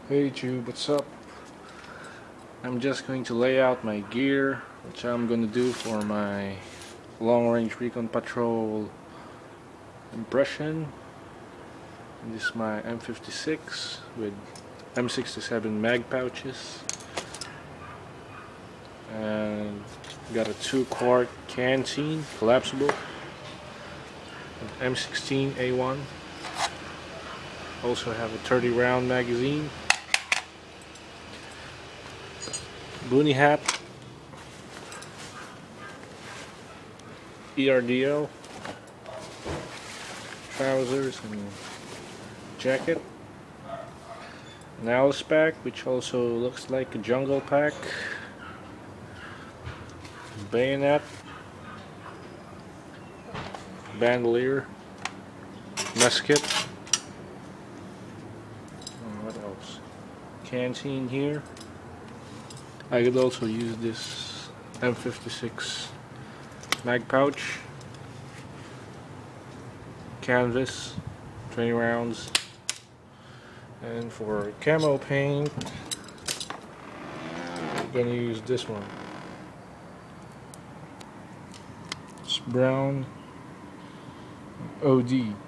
Hey Tube, what's up? I'm just going to lay out my gear, which I'm going to do for my long range recon patrol impression. And this is my M56 with M67 mag pouches, and got a 2-quart canteen collapsible, M16A1. Also have a 30-round magazine, boonie hat, ERDL, trousers and jacket, an Alice pack which also looks like a jungle pack, bayonet, bandolier, musket, and what else? Canteen here. I could also use this M56 mag pouch, canvas, 20 rounds, and for camo paint I'm gonna use this one. It's brown OD.